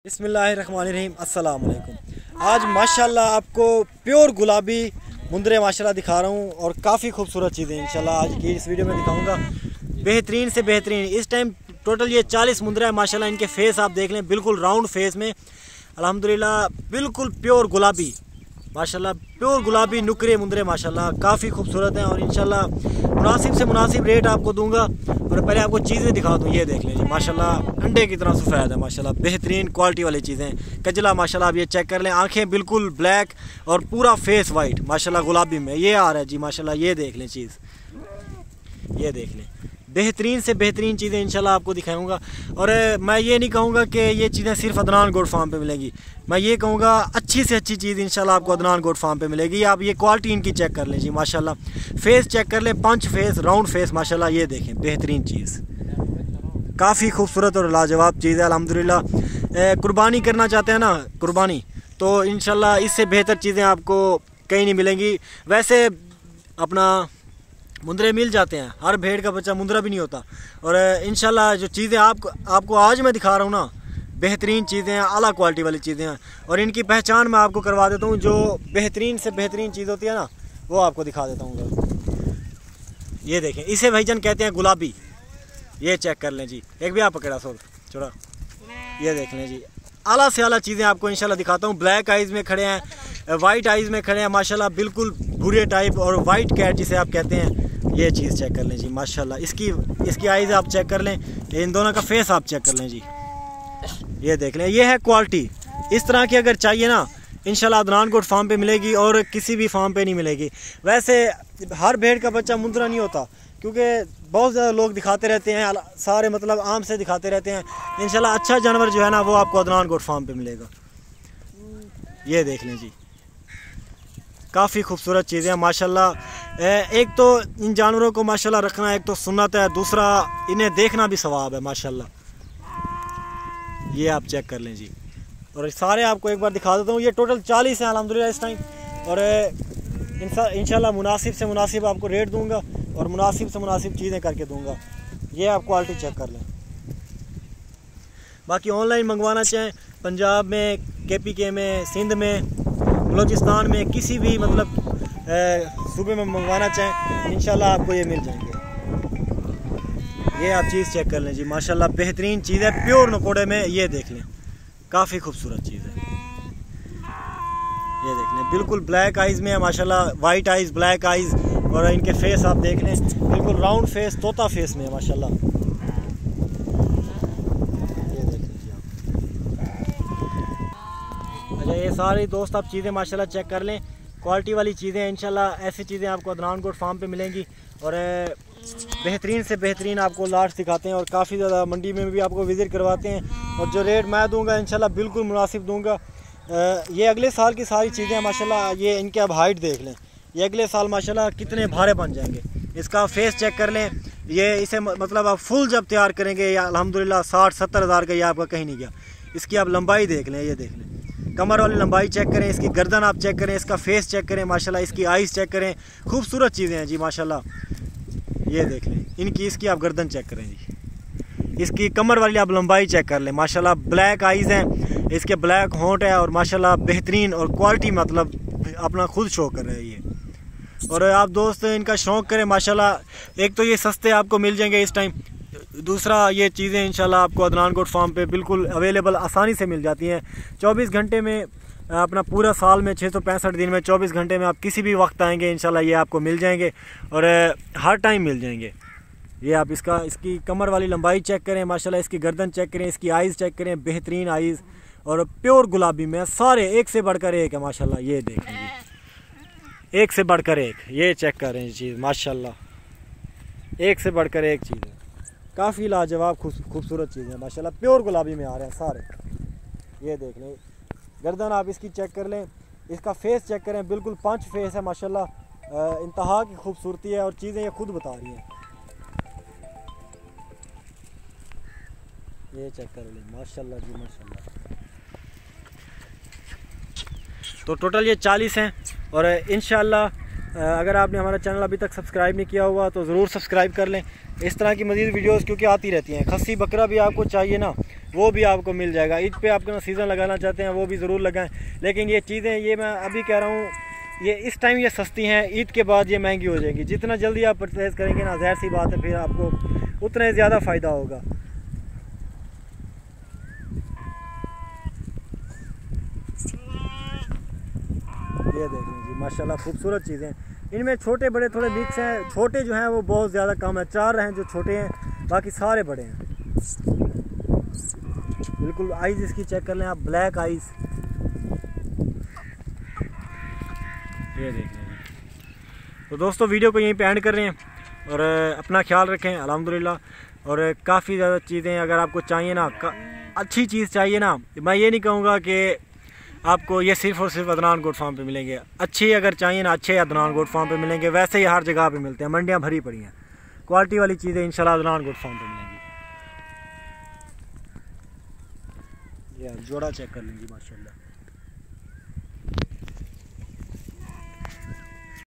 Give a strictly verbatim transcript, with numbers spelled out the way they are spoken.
बिस्मिल्लाहिर्रहमानिर्रहीम अस्सलाम वालेकुम। आज माशाल्लाह आपको प्योर गुलाबी मुंदरे माशाल्लाह दिखा रहा हूँ और काफ़ी खूबसूरत चीज़ें इंशाल्लाह आज की इस वीडियो में दिखाऊंगा। बेहतरीन से बेहतरीन इस टाइम टोटल ये चालीस मुंदरे हैं माशाल्लाह। इनके फेस आप देख लें, बिल्कुल राउंड फेस में अल्हम्दुलिल्लाह बिल्कुल प्योर गुलाबी माशाल्लाह, प्योर गुलाबी नुकरे मुंदरे माशाल्लाह काफ़ी खूबसूरत हैं और इंशाल्लाह मुनासिब से मुनासिब रेट आपको दूंगा। और पहले आपको चीज़ें दिखा दूँ, ये देख लीजिए माशाल्लाह अंडे की तरह सफ़ेद है माशाल्लाह, बेहतरीन क्वालिटी वाली चीज़ें। कजला माशाल्लाह आप ये चेक कर लें, आंखें बिल्कुल ब्लैक और पूरा फेस वाइट माशाल्लाह गुलाबी में ये आ रहा है जी माशाल्लाह। ये देख लें चीज़, ये देख लें बेहतरीन से बेहतरीन चीज़ें इंशाल्लाह आपको दिखाऊंगा। और मैं ये नहीं कहूँगा कि ये चीज़ें सिर्फ अदनान गोट फार्म पे मिलेंगी, मैं ये कहूँगा अच्छी से अच्छी चीज़ इंशाल्लाह आपको अदनान गोट फार्म पे मिलेगी। आप ये क्वालिटी इनकी चेक कर लें जी माशाल्लाह, फेस चेक कर लें, पंच फेस राउंड फेस माशाल्लाह। ये देखें बेहतरीन चीज़, काफ़ी खूबसूरत और लाजवाब चीज़ है अल्हम्दुलिल्लाह। कुर्बानी करना चाहते हैं ना कुर्बानी, तो इंशाल्लाह इससे बेहतर चीज़ें आपको कहीं नहीं मिलेंगी। वैसे अपना मुंदरे मिल जाते हैं, हर भेड़ का बच्चा मुंदरा भी नहीं होता। और इंशाल्लाह जो चीज़ें आपको आपको आज मैं दिखा रहा हूँ ना, बेहतरीन चीज़ें हैं, आला क्वालिटी वाली चीज़ें हैं। और इनकी पहचान मैं आपको करवा देता हूँ, जो बेहतरीन से बेहतरीन चीज़ होती है ना वो आपको दिखा देता हूँ। ये देखें, इसे भाईजान कहते हैं गुलाबी। ये चेक कर लें जी, एक भी आप पकड़ा सो छोड़ा, ये देख लें जी आला से आला चीज़ें आपको इंशाल्लाह दिखाता हूँ। ब्लैक आइज़ में खड़े हैं, वाइट आइज़ में खड़े हैं माशाल्लाह, बिल्कुल भूरे टाइप और वाइट कैट जिसे आप कहते हैं। ये चीज़ चेक कर लें जी माशाल्लाह, इसकी इसकी आइज़ आप चेक कर लें, इन दोनों का फेस आप चेक कर लें जी। ये देख लें, ये है क्वालिटी। इस तरह की अगर चाहिए ना इंशाल्लाह अदनान गोट फार्म पे मिलेगी और किसी भी फार्म पे नहीं मिलेगी। वैसे हर भेड़ का बच्चा मुंदरा नहीं होता, क्योंकि बहुत ज़्यादा लोग दिखाते रहते हैं, सारे मतलब आम से दिखाते रहते हैं। इंशाल्लाह अच्छा जानवर जो है ना वो आपको अदनान गोट फार्म पे मिलेगा। ये देख लें जी, काफ़ी खूबसूरत चीज़ें हैं माशाल्लाह। एक तो इन जानवरों को माशाल्लाह रखना एक तो सुन्नत है, दूसरा इन्हें देखना भी सवाब है माशाल्लाह। ये आप चेक कर लें जी, और सारे आपको एक बार दिखा देता हूँ। ये टोटल चालीस हैं अल्हम्दुलिल्लाह इस टाइम, और इंशाल्लाह मुनासिब से मुनासिब आपको रेट दूंगा और मुनासिब से मुनासिब चीज़ें करके दूंगा। ये आप क्वालिटी चेक कर लें। बाकी ऑनलाइन मंगवाना चाहें पंजाब में, के पी के में, सिंध में, बलूचिस्तान में, किसी भी मतलब सूबे में मंगवाना चाहें इंशाल्लाह आपको ये मिल जाएंगे। ये आप चीज़ चेक कर लें जी माशाल्लाह, बेहतरीन चीज़ है प्योर नकोड़े में। ये देख लें काफ़ी खूबसूरत चीज़ है। ये देख लें बिल्कुल ब्लैक आइज़ में है माशाल्लाह, वाइट आइज़ ब्लैक आइज़, और इनके फेस आप देख लें बिल्कुल राउंड फेस तोता फेस में है माशाल्लाह। ये देख लीजिए आप। अच्छा ये सारी दोस्त आप चीज़ें माशाल्लाह चेक कर लें, क्वालिटी वाली चीज़ें इंशाल्लाह ऐसी चीज़ें आपको अदनान गोट फार्म पे मिलेंगी। और बेहतरीन से बेहतरीन आपको लाट सिखाते हैं और काफ़ी ज़्यादा मंडी में भी आपको विज़िट करवाते हैं। और जो रेट मैं दूंगा इंशाल्लाह बिल्कुल मुनासिब दूंगा। ये अगले साल की सारी चीज़ें हैं माशाल्लाह। ये इनके अब हाइट देख लें, ये अगले साल माशाल्लाह कितने भारे बन जाएंगे। इसका फेस चेक कर लें, ये इसे मतलब आप फुल जब तैयार करेंगे या अल्हम्दुलिल्लाह साठ सत्तर हज़ार का ये आपका कहीं नहीं गया। इसकी आप लंबाई देख लें, ये देख लें कमर वाली लंबाई चेक करें, इसकी गर्दन आप चेक करें, इसका फेस चेक करें माशाल्लाह, इसकी आइज़ चेक करें, खूबसूरत चीज़ें हैं जी माशाल्लाह। ये देख लें इनकी, इसकी आप गर्दन चेक करें जी, इसकी कमर वाली आप लंबाई चेक कर लें माशाल्लाह। ब्लैक आइज़ हैं, इसके ब्लैक होंठ है और माशाल्लाह बेहतरीन और क्वालिटी मतलब अपना खुद शो कर रहे हैं ये। और आप दोस्त इनका शौक़ करें माशाल्लाह। एक तो ये सस्ते आपको मिल जाएंगे इस टाइम, दूसरा ये चीज़ें इंशाल्लाह आपको अदनान गोट फार्म पे बिल्कुल अवेलेबल आसानी से मिल जाती हैं। चौबीस घंटे में अपना पूरा साल में छः सौ पैंसठ दिन में चौबीस घंटे में आप किसी भी वक्त आएंगे इंशाल्लाह ये आपको मिल जाएंगे और हर टाइम मिल जाएंगे। ये आप इसका इसकी कमर वाली लंबाई चेक करें माशाल्लाह, इसकी गर्दन चेक करें, इसकी आइज़ चेक करें, बेहतरीन आइज़ और प्योर गुलाबी में सारे एक से बढ़कर एक है माशाल्लाह। ये देखेंगे एक से बढ़कर एक, ये चेक करें चीज़ माशाल्लाह, एक से बढ़कर एक चीज़ है, काफ़ी लाजवाब खूबसूरत चीज़ है माशाल्लाह, प्योर गुलाबी में आ रहे हैं सारे। ये देख लें गर्दन आप इसकी चेक कर लें, इसका फेस चेक करें, बिल्कुल पंच फेस है माशाल्लाह, इंतहा की खूबसूरती है और चीज़ें ये खुद बता रही हैं। ये चेक कर लें माशाल्लाह जी माशाल्लाह। तो टोटल ये चालीस हैं और इंशाल्लाह अगर आपने हमारा चैनल अभी तक सब्सक्राइब नहीं किया हुआ तो ज़रूर सब्सक्राइब कर लें। इस तरह की मज़ीद वीडियोस क्योंकि आती रहती हैं। खस्सी बकरा भी आपको चाहिए ना वो भी आपको मिल जाएगा। ईद पे आपके सीज़न लगाना चाहते हैं वो भी ज़रूर लगाएं। लेकिन ये चीज़ें ये मैं अभी कह रहा हूँ, ये इस टाइम ये सस्ती हैं, ईद के बाद ये महंगी हो जाएगी। जितना जल्दी आप परचेज़ करेंगे ना, ज़ाहिर सी बात है फिर आपको उतना ही ज़्यादा फ़ायदा होगा। ये देखें जी माशाल्लाह खूबसूरत चीज़ें। इनमें छोटे बड़े थोड़े मिक्स हैं। छोटे जो हैं वो बहुत ज़्यादा कम है, चार हैं जो छोटे हैं, बाकी सारे बड़े हैं। बिल्कुल आइज़ इसकी चेक कर लें आप, ब्लैक आइज़। ये देखें। तो दोस्तों वीडियो को यहीं पे एंड कर रहे हैं और अपना ख्याल रखें अल्हम्दुलिल्लाह। और काफ़ी ज़्यादा चीज़ें अगर आपको चाहिए ना, अच्छी चीज़ चाहिए ना, मैं ये नहीं कहूँगा कि आपको ये सिर्फ़ और सिर्फ अदनान गोट फार्म पे मिलेंगे। अच्छी अगर चाहिए ना, अच्छे अदनान गोट फार्म पे मिलेंगे। वैसे ही हर जगह पे मिलते हैं, मंडियाँ भरी पड़ी हैं। क्वालिटी वाली चीज़ें इंशाल्लाह अदनान गोट फार्म पे मिलेंगी। ये जोड़ा चेक कर लीजिए माशाल्लाह।